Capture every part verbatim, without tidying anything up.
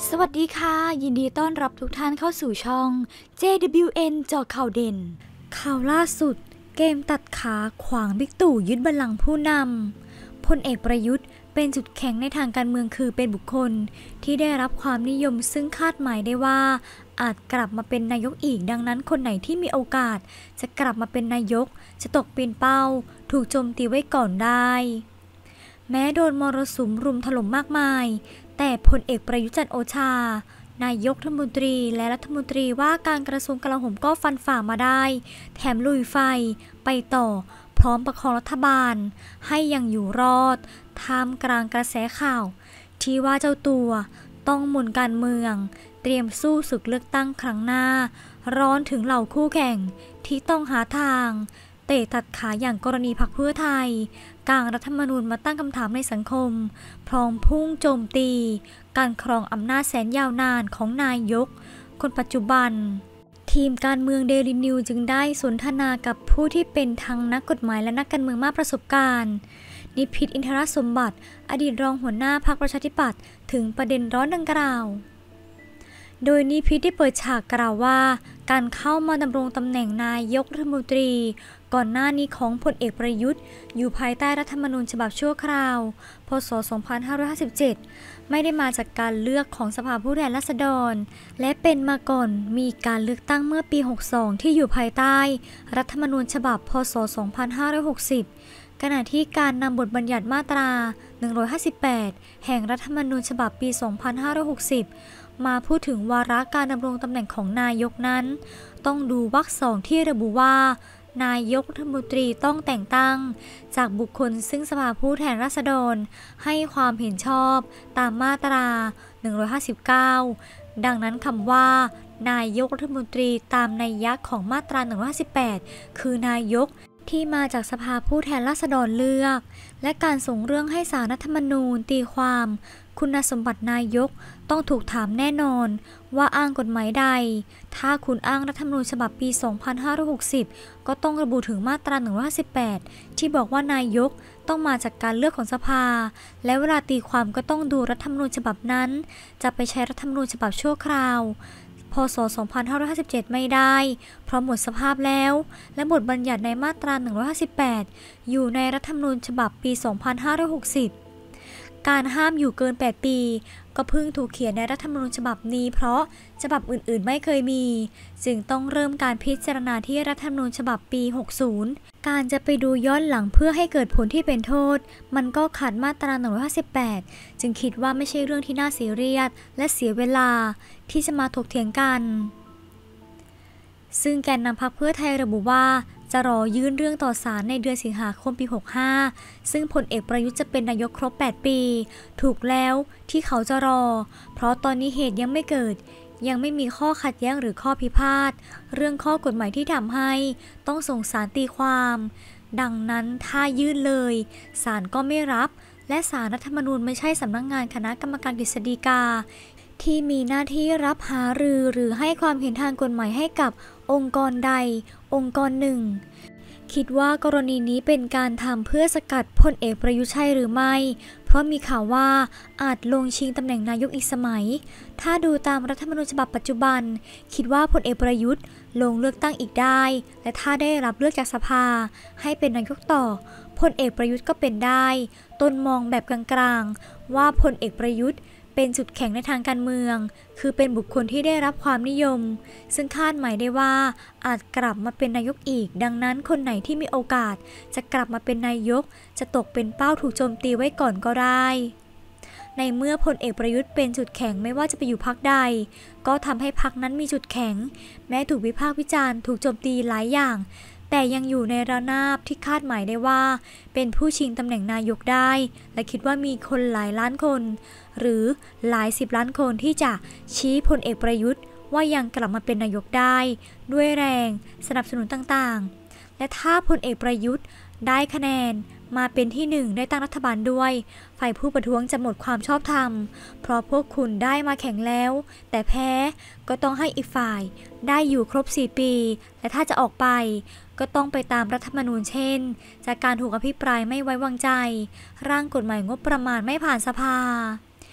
สวัสดีค่ะยินดีต้อนรับทุกท่านเข้าสู่ช่อง เจ ดับเบิลยู เอ็น เจาะข่าวเด่นข่าวล่าสุดเกมตัดขาขวางบิ๊กตู่ยึดบัลลังก์ผู้นำพลเอกประยุทธ์เป็นจุดแข็งในทางการเมืองคือเป็นบุคคลที่ได้รับความนิยมซึ่งคาดหมายได้ว่าอาจกลับมาเป็นนายกอีกดังนั้นคนไหนที่มีโอกาสจะกลับมาเป็นนายกจะตกเป็นเป้าถูกโจมตีไว้ก่อนได้แม้โดนมรสุมรุมถล่มมากมายแต่พลเอกประยุทธ์จันทร์โอชานายกรัฐมนตรีและรัฐมนตรีว่าการกระทรวงกลาโหมก็ฟันฝ่ามาได้แถมลุยไฟไปต่อพร้อมประคองรัฐบาลให้ยังอยู่รอดท่ามกลางกระแสข่าวที่ว่าเจ้าตัวต้องหมุนการเมืองเตรียมสู้ศึกเลือกตั้งครั้งหน้าร้อนถึงเหล่าคู่แข่งที่ต้องหาทางเตะตัดขาอย่างกรณีพรรคเพื่อไทยกางรัฐธรรมนูญมาตั้งคำถามในสังคมพร้อมพุ่งโจมตีการครองอำนาจแสนยาวนานของนายกคนปัจจุบันทีมการเมืองเดลินิวจึงได้สนทนากับผู้ที่เป็นทั้งนักกฎหมายและนักการเมืองมากประสบการณ์นิพิษอินทรสมบัติอดีตรองหัวหน้าพรรคประชาธิปัตย์ถึงประเด็นร้อนดังกล่าวโดยนิพิษได้เปิดฉากกล่าวว่าการเข้ามาดำรงตำแหน่งนายกรัฐมนตรีก่อนหน้านี้ของพลเอกประยุทธ์อยู่ภายใต้รัฐธรรมนูญฉบับชั่วคราวพ.ศ. สองพันห้าร้อยห้าสิบเจ็ดไม่ได้มาจากการเลือกของสภาผู้แทนราษฎรและเป็นมาก่อนมีการเลือกตั้งเมื่อปีหกสิบสองที่อยู่ภายใต้รัฐธรรมนูญฉบับพ.ศ. สองพันห้าร้อยหกสิบขณะที่การนำบทบัญญัติมาตราหนึ่งร้อยห้าสิบแปดแห่งรัฐธรรมนูญฉบับปีสองพันห้าร้อยหกสิบมาพูดถึงวาระการดำรงตำแหน่งของนายกนั้นต้องดูวรรคสองที่ระบุว่านายกรัฐมนตรีต้องแต่งตั้งจากบุคคลซึ่งสภาผู้แทนราษฎรให้ความเห็นชอบตามมาตราหนึ่งร้อยห้าสิบเก้าดังนั้นคำว่านายกรัฐมนตรีตามนัยยะของมาตราหนึ่งร้อยห้าสิบแปดคือนายกที่มาจากสภาผู้แทนราษฎรเลือกและการส่งเรื่องให้ศาลรัฐธรรมนูญตีความคุณสมบัตินายกต้องถูกถามแน่นอนว่าอ้างกฎหมายใดถ้าคุณอ้างรัฐธรรมนูญฉบับปีสองพันห้าร้อยหกสิบก็ต้องระบุถึงมาตราหนึ่งร้อยห้าสิบแปดที่บอกว่านายกต้องมาจากการเลือกของสภาและเวลาตีความก็ต้องดูรัฐธรรมนูญฉบับนั้นจะไปใช้รัฐธรรมนูญฉบับชั่วคราวพ.ศ. สองพันห้าร้อยห้าสิบเจ็ดไม่ได้เพราะหมดสภาพแล้วและบทบัญญัติในมาตราหนึ่งร้อยห้าสิบแปดอยู่ในรัฐธรรมนูญฉบับปีสองพันห้าร้อยหกสิบการห้ามอยู่เกินแปดปีก็เพิ่งถูกเขียนในรัฐธรรมนูญฉบับนี้เพราะฉบับอื่นๆไม่เคยมีจึงต้องเริ่มการพิจารณาที่รัฐธรรมนูญฉบับปีหกสิบการจะไปดูย้อนหลังเพื่อให้เกิดผลที่เป็นโทษมันก็ขัดมาตราหนึ่งร้อยห้าสิบแปดจึงคิดว่าไม่ใช่เรื่องที่น่าซีเรียสและเสียเวลาที่จะมาถกเถียงกันซึ่งแกนนำพรรคเพื่อไทยระบุว่าจะรอยื่นเรื่องต่อศาลในเดือนสิงหาคมปีหกสิบห้าซึ่งพลเอกประยุทธ์จะเป็นนายกครบแปดปีถูกแล้วที่เขาจะรอเพราะตอนนี้เหตุยังไม่เกิดยังไม่มีข้อขัดแย้งหรือข้อพิพาทเรื่องข้อกฎหมายที่ทำให้ต้องส่งศาลตีความดังนั้นถ้ายื่นเลยศาลก็ไม่รับและศาลรัฐธรรมนูญไม่ใช่สำนักงานคณะกรรมการกฤษฎีกาที่มีหน้าที่รับหารือหรือให้ความเห็นทางกฎหมายให้กับองค์กรใดองค์กรหนึ่งคิดว่ากรณีนี้เป็นการทำเพื่อสกัดพลเอกประยุทธ์ใช่หรือไม่เพราะมีข่าวว่าอาจลงชิงตำแหน่งนายกอีกสมัยถ้าดูตามรัฐธรรมนูญฉบับปัจจุบันคิดว่าพลเอกประยุทธ์ลงเลือกตั้งอีกได้และถ้าได้รับเลือกจากสภาให้เป็นนายกต่อพลเอกประยุทธ์ก็เป็นได้ตนมองแบบกลางๆว่าพลเอกประยุทธ์เป็นจุดแข็งในทางการเมืองคือเป็นบุคคลที่ได้รับความนิยมซึ่งคาดหมายได้ว่าอาจกลับมาเป็นนายกอีกดังนั้นคนไหนที่มีโอกาสจะกลับมาเป็นนายกจะตกเป็นเป้าถูกโจมตีไว้ก่อนก็ได้ในเมื่อพลเอกประยุทธ์เป็นจุดแข็งไม่ว่าจะไปอยู่พรรคใดก็ทำให้พรรคนั้นมีจุดแข็งแม้ถูกวิพากษ์วิจารณ์ถูกโจมตีหลายอย่างแต่ยังอยู่ในระนาบที่คาดหมายได้ว่าเป็นผู้ชิงตำแหน่งนายกได้และคิดว่ามีคนหลายล้านคนหรือหลายสิบล้านคนที่จะชี้พลเอกประยุทธ์ว่ายังกลับมาเป็นนายกได้ด้วยแรงสนับสนุนต่างๆและถ้าพลเอกประยุทธ์ได้คะแนนมาเป็นที่หนึ่งได้ตั้งรัฐบาลด้วยฝ่ายผู้ประท้วงจะหมดความชอบธรรมเพราะพวกคุณได้มาแข่งแล้วแต่แพ้ก็ต้องให้อีกฝ่ายได้อยู่ครบสี่ปีและถ้าจะออกไปก็ต้องไปตามรัฐธรรมนูญเช่นจากการถูกอภิปรายไม่ไว้วางใจร่างกฎหมายงบประมาณไม่ผ่านสภา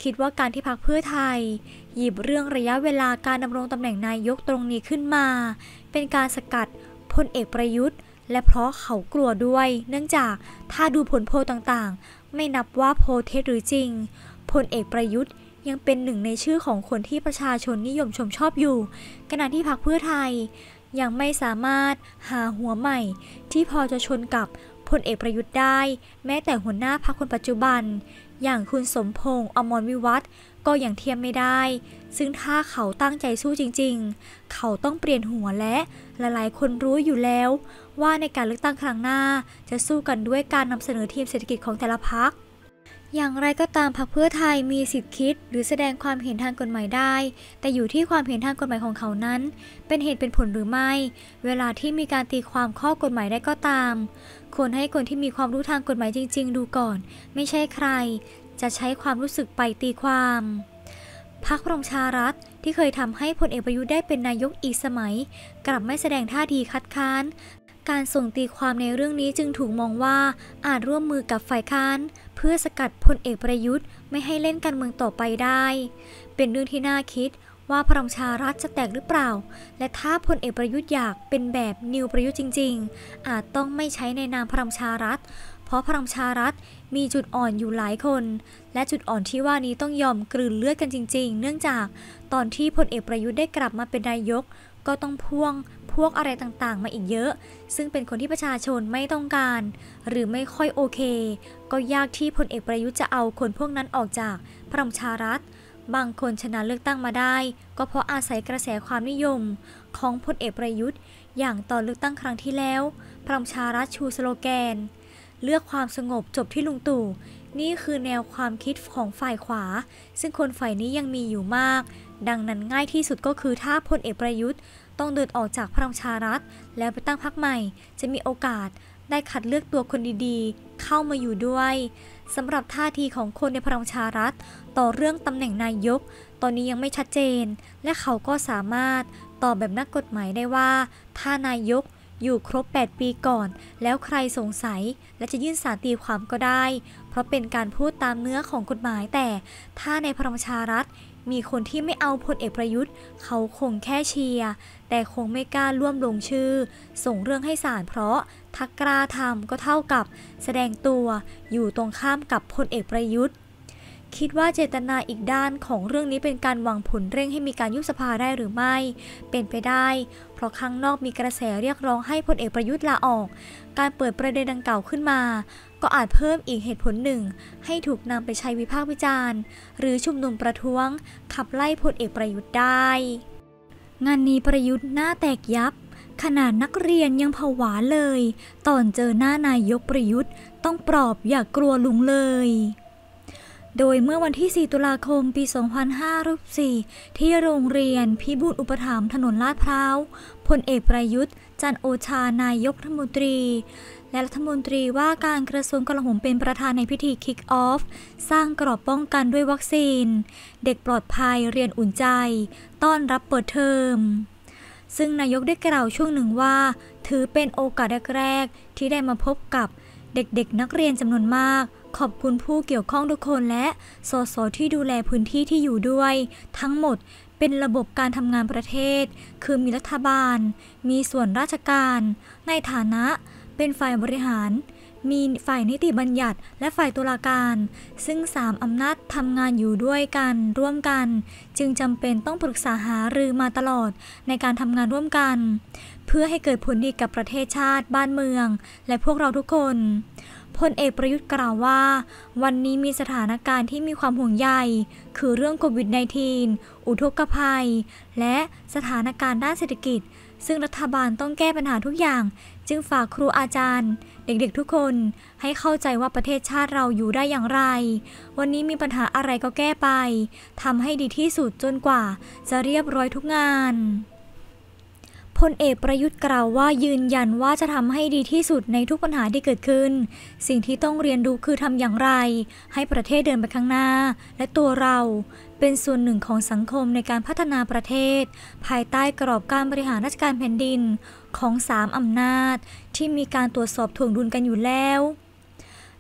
คิดว่าการที่พรรคเพื่อไทยหยิบเรื่องระยะเวลาการดำรงตำแหน่งนายกตรงนี้ขึ้นมาเป็นการสกัดพลเอกประยุทธ์และเพราะเขากลัวด้วยเนื่องจากถ้าดูผลโพลต่างๆไม่นับว่าโพลเท็จหรือจริงพลเอกประยุทธ์ยังเป็นหนึ่งในชื่อของคนที่ประชาชนนิยมชมชอบอยู่ขณะที่พรรคเพื่อไทยยังไม่สามารถหาหัวใหม่ที่พอจะชนกับพลเอกประยุทธ์ได้แม้แต่หัวหน้าพรรคคนปัจจุบันอย่างคุณสมพงษ์อมรวิวัฒน์ก็ยังเทียมไม่ได้ซึ่งถ้าเขาตั้งใจสู้จริงๆเขาต้องเปลี่ยนหัวและหลายๆคนรู้อยู่แล้วว่าในการเลือกตั้งครั้งหน้าจะสู้กันด้วยการนำเสนอทีมเศรษฐกิจของแต่ละพรรคอย่างไรก็ตามพรรคเพื่อไทยมีสิทธิคิดหรือแสดงความเห็นทางกฎหมายได้แต่อยู่ที่ความเห็นทางกฎหมายของเขานั้นเป็นเหตุเป็นผลหรือไม่เวลาที่มีการตีความข้อกฎหมายได้ก็ตามควรให้คนที่มีความรู้ทางกฎหมายจริงๆดูก่อนไม่ใช่ใครจะใช้ความรู้สึกไปตีความพรรคพลังประชารัฐที่เคยทำให้พลเอกประยุทธ์ได้เป็นนายกอีกสมัยกลับไม่แสดงท่าทีคัดค้านการส่งตีความในเรื่องนี้จึงถูกมองว่าอาจร่วมมือกับฝ่ายค้านเพื่อสกัดพลเอกประยุทธ์ไม่ให้เล่นการเมืองต่อไปได้เป็นเรื่องที่น่าคิดว่าพลังประชารัฐจะแตกหรือเปล่าและถ้าพลเอกประยุทธ์อยากเป็นแบบนิวประยุทธ์จริงๆอาจต้องไม่ใช้ในนามพลังประชารัฐเพราะพลังประชารัฐมีจุดอ่อนอยู่หลายคนและจุดอ่อนที่ว่านี้ต้องยอมกลืนเลือดกันจริงๆเนื่องจากตอนที่พลเอกประยุทธ์ได้กลับมาเป็นนายกก็ต้องพ่วงพวกอะไรต่างๆมาอีกเยอะซึ่งเป็นคนที่ประชาชนไม่ต้องการหรือไม่ค่อยโอเคก็ยากที่พลเอกประยุทธ์จะเอาคนพวกนั้นออกจากพลังประชารัฐบางคนชนะเลือกตั้งมาได้ก็เพราะอาศัยกระแสความนิยมของพลเอกประยุทธ์อย่างตอนเลือกตั้งครั้งที่แล้วพลังประชารัฐชูสโลแกนเลือกความสงบจบที่ลุงตู่นี่คือแนวความคิดของฝ่ายขวาซึ่งคนฝ่ายนี้ยังมีอยู่มากดังนั้นง่ายที่สุดก็คือถ้าพลเอกประยุทธ์ต้องเดินออกจากพลังประชารัฐแล้วไปตั้งพรรคใหม่จะมีโอกาสได้คัดเลือกตัวคนดีๆเข้ามาอยู่ด้วยสำหรับท่าทีของคนในพลังประชารัฐต่อเรื่องตำแหน่งนายกตอนนี้ยังไม่ชัดเจนและเขาก็สามารถตอบแบบนักกฎหมายได้ว่าถ้านายกอยู่ครบแปดปีก่อนแล้วใครสงสัยและจะยื่นศาลตีความก็ได้เพราะเป็นการพูดตามเนื้อของกฎหมายแต่ถ้าในพลังประชารัฐมีคนที่ไม่เอาพลเอกประยุทธ์เขาคงแค่เชียร์แต่คงไม่กล้าร่วมลงชื่อส่งเรื่องให้ศาลเพราะถ้ากล้าทำก็เท่ากับแสดงตัวอยู่ตรงข้ามกับพลเอกประยุทธ์คิดว่าเจตนาอีกด้านของเรื่องนี้เป็นการหวังผลเร่งให้มีการยุบสภาได้หรือไม่เป็นไปได้เพราะข้างนอกมีกระแสเรียกร้องให้พลเอกประยุทธ์ลาออกการเปิดประเด็นดังกล่าวขึ้นมาก็อาจเพิ่มอีกเหตุผลหนึ่งให้ถูกนำไปใช้วิพากษ์วิจารณ์หรือชุมนุมประท้วงขับไล่พลเอกประยุทธ์ได้งานนี้ประยุทธ์หน้าแตกยับขนาดนักเรียนยังผวาเลยตอนเจอหน้านายกประยุทธ์ต้องปลอบอย่ากลัวลุงเลยโดยเมื่อวันที่สี่ตุลาคมปีสองพันห้าร้อยสี่ที่โรงเรียนพิบูลอุปถัมภ์ถนนลาดพร้าวพลเอกประยุทธ์จันทร์โอชานายกรัฐมนตรีและรัฐมนตรีว่าการกระทรวงกลาโหมเป็นประธานในพิธีคิกออฟสร้างกรอบป้องกันด้วยวัคซีนเด็กปลอดภัยเรียนอุ่นใจต้อนรับเปิดเทอมซึ่งนายกได้กล่าวช่วงหนึ่งว่าถือเป็นโอกาสแรกๆที่ได้มาพบกับเด็กๆนักเรียนจำนวนมากขอบคุณผู้เกี่ยวข้องทุกคนและสสที่ดูแลพื้นที่ที่อยู่ด้วยทั้งหมดเป็นระบบการทำงานประเทศคือมีรัฐบาลมีส่วนราชการในฐานะเป็นฝ่ายบริหารมีฝ่ายนิติบัญญัติและฝ่ายตุลาการซึ่งสามอำนาจทำงานอยู่ด้วยกันร่วมกันจึงจำเป็นต้องปรึกษาหารือมาตลอดในการทำงานร่วมกันเพื่อให้เกิดผลดีกับประเทศชาติบ้านเมืองและพวกเราทุกคนพลเอกประยุทธ์กล่าวว่าวันนี้มีสถานการณ์ที่มีความห่วงใยคือเรื่องโควิด สิบเก้า อุทกภัยและสถานการณ์ด้านเศรษฐกิจซึ่งรัฐบาลต้องแก้ปัญหาทุกอย่างจึงฝากครูอาจารย์เด็กๆทุกคนให้เข้าใจว่าประเทศชาติเราอยู่ได้อย่างไรวันนี้มีปัญหาอะไรก็แก้ไปทำให้ดีที่สุดจนกว่าจะเรียบร้อยทุกงานพลเอกประยุทธ์กล่าวว่ายืนยันว่าจะทำให้ดีที่สุดในทุกปัญหาที่เกิดขึ้นสิ่งที่ต้องเรียนรู้คือทำอย่างไรให้ประเทศเดินไปข้างหน้าและตัวเราเป็นส่วนหนึ่งของสังคมในการพัฒนาประเทศภายใต้กรอบการบริหารราชการแผ่นดินของสามอำนาจที่มีการตรวจสอบถ่วงดุลกันอยู่แล้ว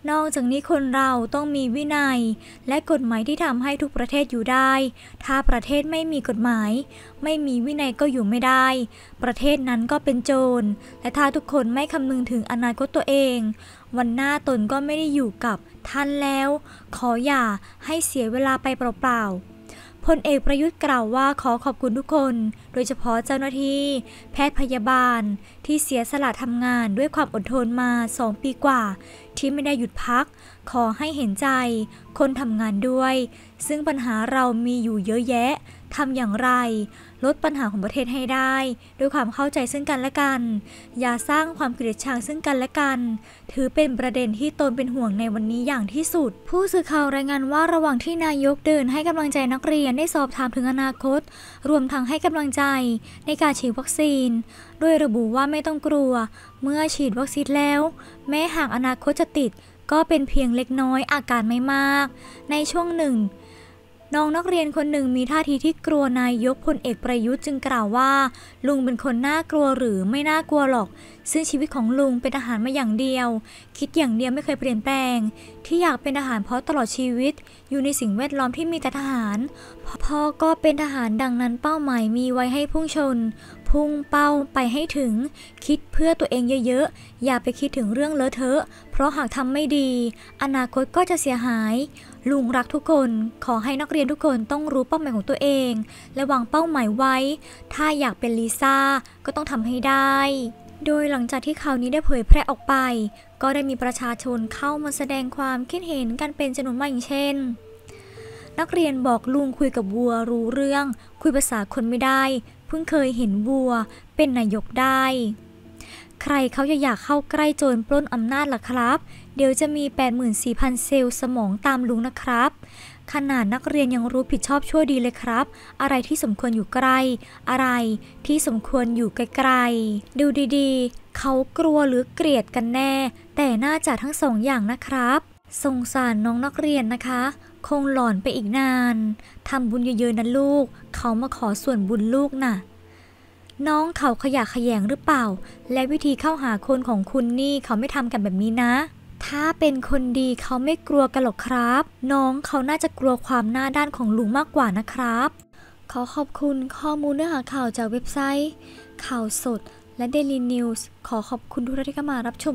นอกจากนี้คนเราต้องมีวินัยและกฎหมายที่ทำให้ทุกประเทศอยู่ได้ถ้าประเทศไม่มีกฎหมายไม่มีวินัยก็อยู่ไม่ได้ประเทศนั้นก็เป็นโจรและถ้าทุกคนไม่คำนึงถึงอนาคตตัวเองวันหน้าตนก็ไม่ได้อยู่กับท่านแล้วขออย่าให้เสียเวลาไปเปล่าๆพลเอกประยุทธ์กล่าวว่าขอขอบคุณทุกคนโดยเฉพาะเจ้าหน้าที่แพทย์พยาบาลที่เสียสละทำงานด้วยความอดทนมาสองปีกว่าที่ไม่ได้หยุดพักขอให้เห็นใจคนทำงานด้วยซึ่งปัญหาเรามีอยู่เยอะแยะทำอย่างไรลดปัญหาของประเทศให้ได้ด้วยความเข้าใจซึ่งกันและกันอย่าสร้างความเกลียดชังซึ่งกันและกันถือเป็นประเด็นที่ตนเป็นห่วงในวันนี้อย่างที่สุดผู้สื่อข่าวรายงานว่าระหว่างที่นายกเดินให้กำลังใจนักเรียนได้สอบถามถึงอนาคตรวมทั้งให้กำลังใจในการฉีดวัคซีนโดยระบุว่าไม่ต้องกลัวเมื่อฉีดวัคซีนแล้วแม้หากอนาคตจะติดก็เป็นเพียงเล็กน้อยอาการไม่มากในช่วงหนึ่งน้องนักเรียนคนหนึ่งมีท่าทีที่กลัวนายกพลเอกประยุทธ์จึงกล่าวว่าลุงเป็นคนน่ากลัวหรือไม่น่ากลัวหรอกซึ่งชีวิตของลุงเป็นทหารมาอย่างเดียวคิดอย่างเดียวไม่เคยเปลี่ยนแปลงที่อยากเป็นทหารเพราะตลอดชีวิตอยู่ในสิ่งแวดล้อมที่มีแต่ทหารพ่อก็เป็นทหารดังนั้นเป้าหมายมีไว้ให้พุ่งชนพุ่งเป้าไปให้ถึงคิดเพื่อตัวเองเยอะๆอย่าไปคิดถึงเรื่องเลอะเทอะเพราะหากทำไม่ดีอนาคตก็จะเสียหายลุงรักทุกคนขอให้นักเรียนทุกคนต้องรู้เป้าหมายของตัวเองและวางเป้าหมายไว้ถ้าอยากเป็นลิซ่าก็ต้องทำให้ได้โดยหลังจากที่ข่าวนี้ได้เผยแพร่ออกไปก็ได้มีประชาชนเข้ามาแสดงความคิดเห็นกันเป็นจำนวนมากอย่างเช่นนักเรียนบอกลุงคุยกับวัวรู้เรื่องคุยภาษาคนไม่ได้เพิ่งเคยเห็นวัวเป็นนายกได้ใครเขาจะอยากเข้าใกล้โจรปล้นอำนาจล่ะครับเดี๋ยวจะมี แปดหมื่นสี่พัน เซลล์สมองตามลุงนะครับขนาดนักเรียนยังรู้ผิดชอบชั่วดีเลยครับอะไรที่สมควรอยู่ใกล้อะไรที่สมควรอยู่ไกลๆดูดีๆเขากลัวหรือเกลียดกันแน่แต่น่าจะทั้งสองอย่างนะครับสงสารน้องนักเรียนนะคะคงหลอนไปอีกนานทำบุญเยอะๆนะลูกเขามาขอส่วนบุญลูกน่ะน้องเขาขยะแขยงหรือเปล่าและวิธีเข้าหาคนของคุณนี่เขาไม่ทำกันแบบนี้นะถ้าเป็นคนดีเขาไม่กลัวกันหรอกครับน้องเขาน่าจะกลัวความหน้าด้านของลุงมากกว่านะครับขอขอบคุณข้อมูลเนื้อหาข่าวจากเว็บไซต์ข่าวสดและ Daily News ขอขอบคุณทุกท่านที่เข้ามารับชม